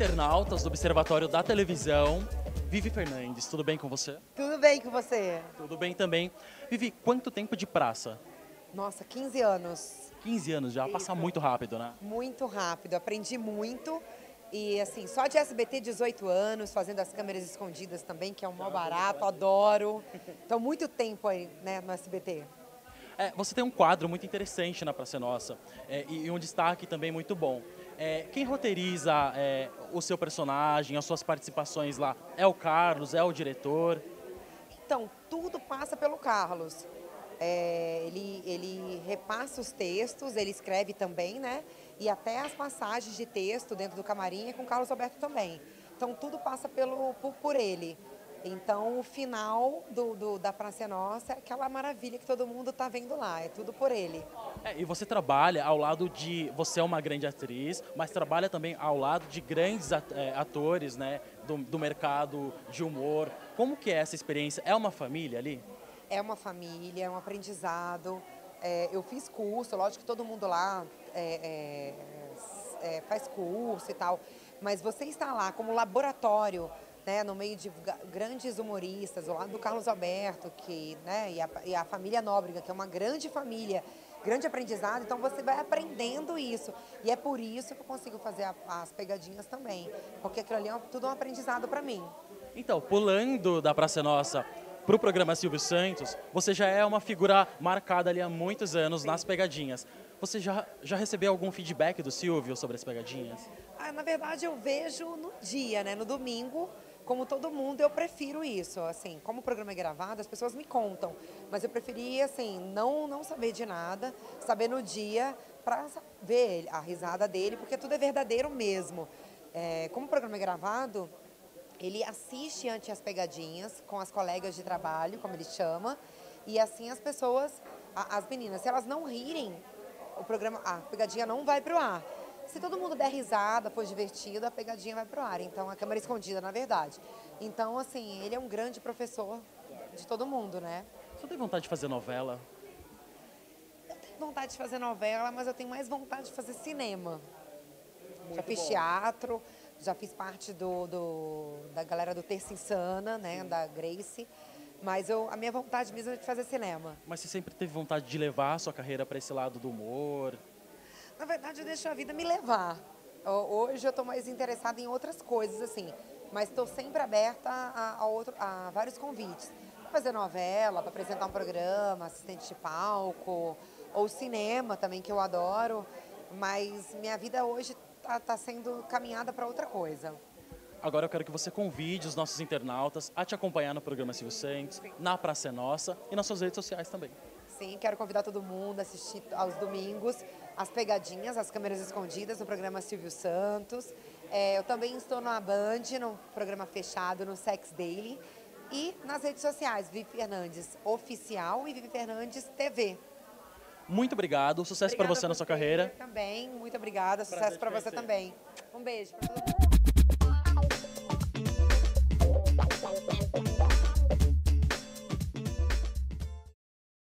internautas do Observatório da Televisão. Vivi Fernandes, tudo bem com você? Tudo bem com você? Tudo bem também. Vivi, quanto tempo de praça? Nossa, 15 anos. 15 anos já, passa Isso. muito rápido, né? Muito rápido, aprendi muito. E assim, só de SBT 18 anos, fazendo as câmeras escondidas também, que é um maior barato, adoro. Então, muito tempo aí, né, no SBT. Você tem um quadro muito interessante na Praça é Nossa e um destaque também muito bom. Quem roteiriza o seu personagem, as suas participações lá? É o Carlos, é o diretor? Então, tudo passa pelo Carlos. Ele repassa os textos, ele escreve também, né? E até as passagens de texto dentro do camarim é com o Carlos Alberto também. Então, tudo passa por ele. Então, o final da Praça é Nossa é aquela maravilha que todo mundo está vendo lá, é tudo por ele. E você trabalha ao lado de... Você é uma grande atriz, mas trabalha também ao lado de grandes atores, né, do mercado de humor. Como que é essa experiência? É uma família ali? É uma família, é um aprendizado. Eu fiz curso, lógico que todo mundo lá faz curso e tal, mas você está lá como laboratório, né, no meio de grandes humoristas, ao lado do Carlos Alberto, né, e a família Nóbrega, que é uma grande família, grande aprendizado, então você vai aprendendo isso. E é por isso que eu consigo fazer as pegadinhas também, porque aquilo ali é tudo um aprendizado para mim. Então, pulando da Praça é Nossa para o programa Silvio Santos, você já é uma figura marcada ali há muitos anos nas pegadinhas. Você já recebeu algum feedback do Silvio sobre as pegadinhas? Na verdade, eu vejo no dia, né, no domingo. Como todo mundo, eu prefiro isso, assim, como o programa é gravado, as pessoas me contam, mas eu preferia, assim, não saber de nada, saber no dia, para ver a risada dele, porque tudo é verdadeiro mesmo. Como o programa é gravado, ele assiste antes as pegadinhas com as colegas de trabalho, como ele chama, e assim as pessoas, as meninas, se elas não rirem, a pegadinha não vai pro ar. Se todo mundo der risada, for divertido, a pegadinha vai pro ar. Então, a câmera escondida, na verdade. Então, assim, ele é um grande professor de todo mundo, né? Você tem vontade de fazer novela? Eu tenho vontade de fazer novela, mas eu tenho mais vontade de fazer cinema. Já fiz teatro, já fiz parte da galera do Terça Insana, né? Da Grace. Mas a minha vontade mesmo é de fazer cinema. Mas você sempre teve vontade de levar a sua carreira para esse lado do humor? Na verdade, eu deixo a vida me levar. Hoje eu estou mais interessada em outras coisas, assim. Mas estou sempre aberta a vários convites. Para fazer novela, para apresentar um programa, assistente de palco, ou cinema também, que eu adoro. Mas minha vida hoje está sendo caminhada para outra coisa. Agora eu quero que você convide os nossos internautas a te acompanhar no programa Silvio Santos, na Praça é Nossa e nas suas redes sociais também. Sim, quero convidar todo mundo a assistir aos domingos as pegadinhas, as câmeras escondidas no programa Silvio Santos. Eu também estou na Band, no programa fechado, no Sex Daily. E nas redes sociais, Vivi Fernandes Oficial e Vivi Fernandes TV. Muito obrigado, sucesso para você na sua carreira. Também, muito obrigada, sucesso para você também. Um beijo para todo mundo.